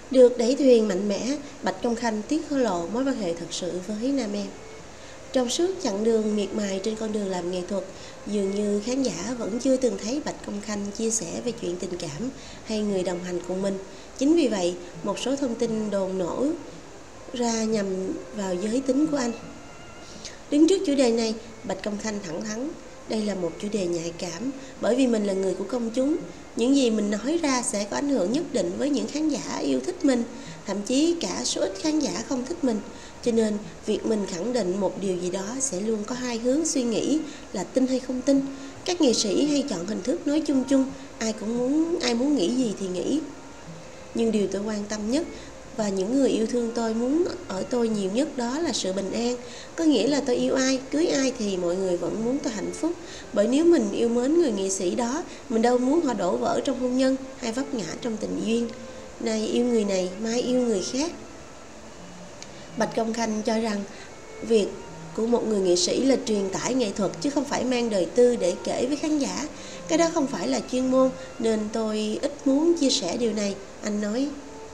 Được đẩy thuyền mạnh mẽ, Bạch Công Khanh tiết lộ mối quan hệ thật sự với nam em. Trong suốt chặng đường miệt mài trên con đường làm nghệ thuật, dường như khán giả vẫn chưa từng thấy Bạch Công Khanh chia sẻ về chuyện tình cảm hay người đồng hành cùng mình. Chính vì vậy, một số thông tin đồn nổ ra nhằm vào giới tính của anh. Đứng trước chủ đề này, Bạch Công Khanh thẳng thắn, đây là một chủ đề nhạy cảm, bởi vì mình là người của công chúng. Những gì mình nói ra sẽ có ảnh hưởng nhất định với những khán giả yêu thích mình, thậm chí cả số ít khán giả không thích mình. Cho nên, việc mình khẳng định một điều gì đó sẽ luôn có hai hướng suy nghĩ là tin hay không tin. Các nghệ sĩ hay chọn hình thức nói chung chung, ai muốn nghĩ gì thì nghĩ. Nhưng điều tôi quan tâm nhất và những người yêu thương tôi muốn ở tôi nhiều nhất đó là sự bình an. Có nghĩa là tôi yêu ai, cưới ai thì mọi người vẫn muốn tôi hạnh phúc. Bởi nếu mình yêu mến người nghệ sĩ đó, mình đâu muốn họ đổ vỡ trong hôn nhân hay vấp ngã trong tình duyên. Nay yêu người này, mai yêu người khác. Bạch Công Khanh cho rằng việc của một người nghệ sĩ là truyền tải nghệ thuật chứ không phải mang đời tư để kể với khán giả. Cái đó không phải là chuyên môn nên tôi ít muốn chia sẻ điều này, anh nói.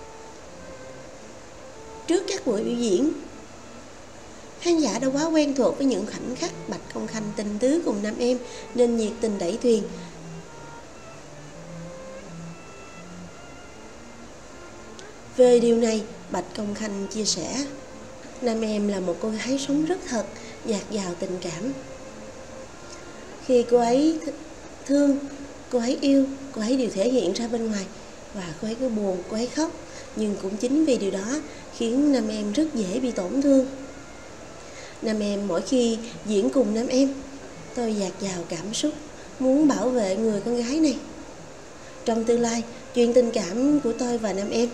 Trước các buổi biểu diễn, khán giả đã quá quen thuộc với những khoảnh khắc Bạch Công Khanh tình tứ cùng nam em nên nhiệt tình đẩy thuyền. Về điều này, Bạch Công Khanh chia sẻ, nam em là một cô gái sống rất thật, dạt dào tình cảm. Khi cô ấy thương, cô ấy yêu, cô ấy đều thể hiện ra bên ngoài. Và cô ấy cứ buồn, cô ấy khóc. Nhưng cũng chính vì điều đó khiến nam em rất dễ bị tổn thương. Nam em mỗi khi diễn cùng nam em, tôi dạt dào cảm xúc, muốn bảo vệ người con gái này. Trong tương lai, chuyện tình cảm của tôi và nam em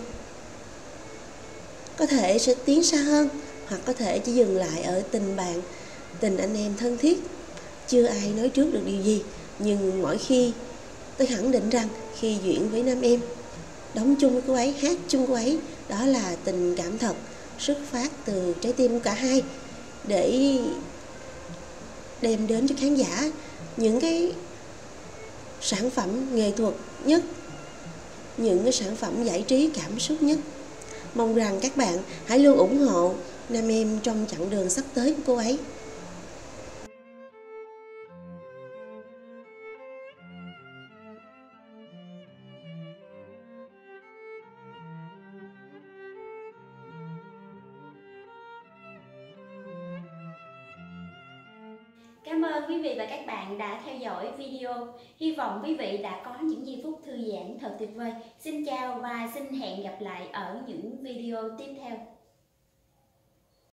có thể sẽ tiến xa hơn, hoặc có thể chỉ dừng lại ở tình bạn, tình anh em thân thiết. Chưa ai nói trước được điều gì, nhưng mỗi khi tôi khẳng định rằng khi duyện với nam em, đóng chung với cô ấy, hát chung cô ấy, đó là tình cảm thật, xuất phát từ trái tim của cả hai, để đem đến cho khán giả những cái sản phẩm nghệ thuật nhất, những cái sản phẩm giải trí cảm xúc nhất. Mong rằng các bạn hãy luôn ủng hộ nam em trong chặng đường sắp tới của cô ấy. Cảm ơn quý vị và các bạn đã theo dõi video. Hy vọng quý vị đã có những giây phút thư giãn thật tuyệt vời. Xin chào và xin hẹn gặp lại ở những video tiếp theo.